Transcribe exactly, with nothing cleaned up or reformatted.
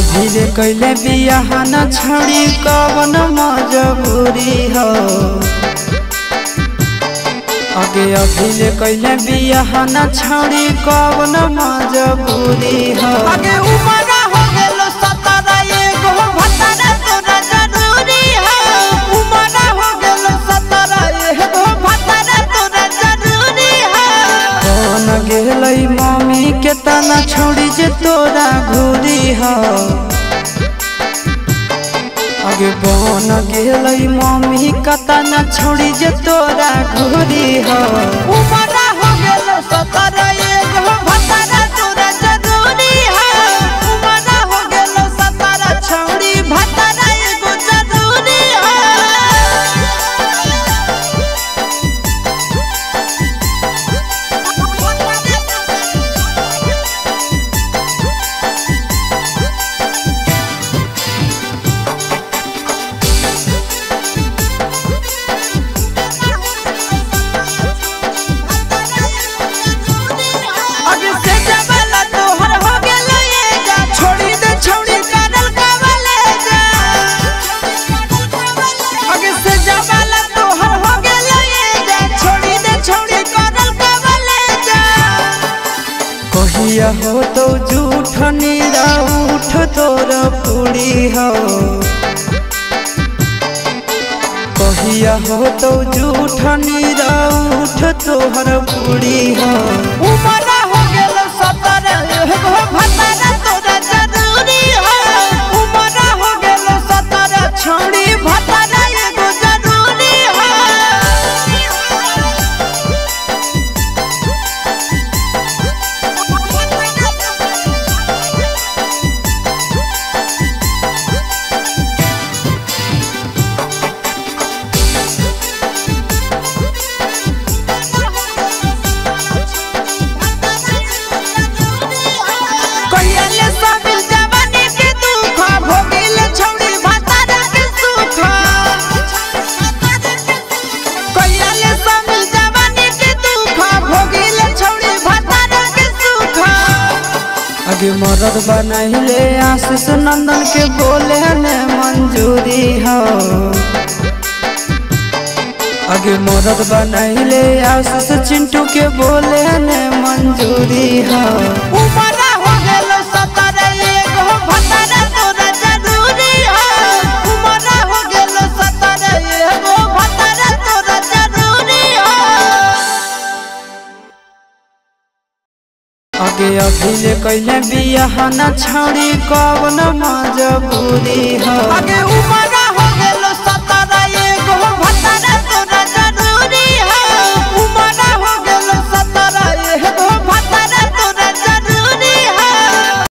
अभी ले कैले बियाह न छड़ी कवन मजबूरी हो। आगे अभी ले कैले बियाह न छड़ी कवन मजबूरी हो। आगे उमर हो गेलो सतारा एगो भतारा तोरा जरूरी हो। उमर हो गेलो सतारा एगो भतारा तोरा जरूरी हो। कौन गेलै मम्मी के तना छोड़ी जे तोरा घूरी हो। आगे बन गेलै मम्मी के तना छोड़ी जे तोरा घूरी हो। उमर हो गेलो सतारा एगो भतारा तोरा जरूरी हो। उमर हो गेलो सतारा छौड़ी भतारा एगो जरूरी हो। कहिया हो तो झूठ नीरा उठ तोर पूरी हो। कहिया हो तो झूठ नीरा उठ तोहर पूरी हो। उमर हो गेलो सतारा एगो भतारा तोरा जरूरी हो। उमर हो गेलो सतारा छौड़ी भतारा एगो जरूरी हो। आगे मरद बनैले आशीष नंदन के बोले ने मंजूरी हो। आगे मरद बनैले आशीष चिंटू के बोले ने मंजूरी हो। उमर हो गेलो सतारा एगो भतारा तोरा जरूरी हो। उमर हो गेलो सतारा एगो भतारा तोरा जरूरी हो। आगे अभी ले कैले बियाह न छड़ी कवन मजबूरी हो। आगे उमर